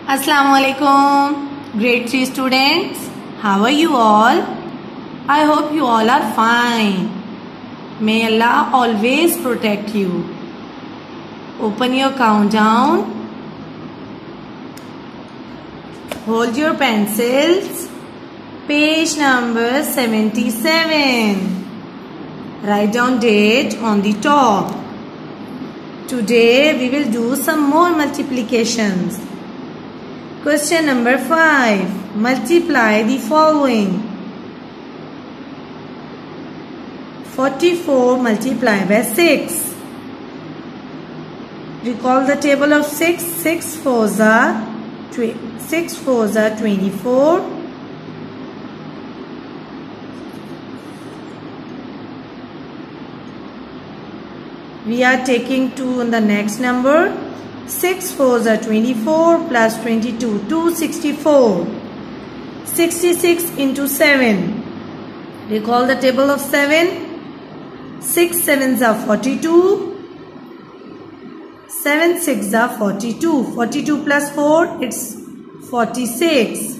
Assalamualaikum, grade 3 students. How are you all? I hope you all are fine. May Allah always protect you. Open your countdown. Hold your pencils. Page number 77. Write down date on the top. Today we will do some more multiplications. Question number 5. Multiply the following. 44 multiplied by 6. Recall the table of 6. 6 fours are 24. We are taking 2 on the next number. 6 fours are 24 plus 22, 264. 66 into 7. Recall the table of 7. 6 sevens are 42. 7 6s are 42. 42 plus 4, it's 46.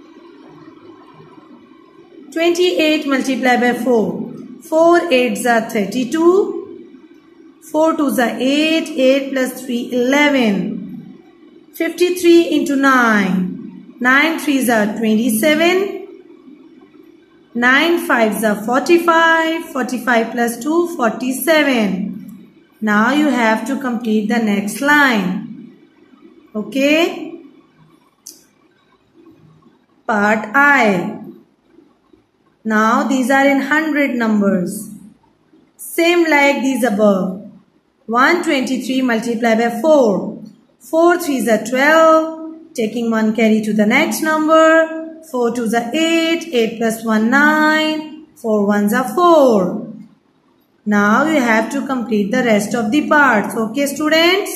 28 multiplied by 4. 4 8s are 32. 4 2s are 8. 8 plus 3, 11. 53 into 9. 9 3s are 27. 9 5s are 45. 45 plus 2, 47. Now you have to complete the next line. Okay. Part I. Now these are in 100 numbers. Same like these above. 123 multiplied by 4. 4 3s are 12. Taking 1 carry to the next number. 4 2s are 8. 8 plus 1 9. 4 1s are 4. Now you have to complete the rest of the parts. Okay students?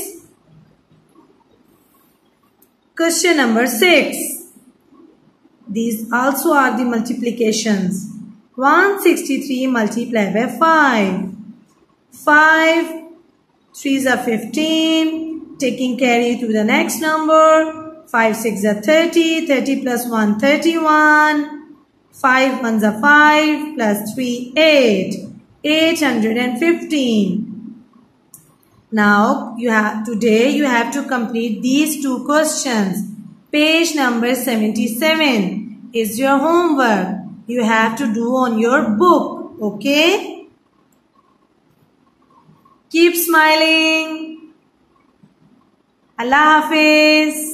Question number 6. These also are the multiplications. 163 multiplied by 5. 5 3s are 15. Taking carry to the next number. 5 6 are 30. 30 plus 1 31. 5 1s are 5 plus 3 8. 815. Now today you have to complete these two questions. Page number 77 is your homework. You have to do on your book. Okay? Keep smiling. Allah Hafiz.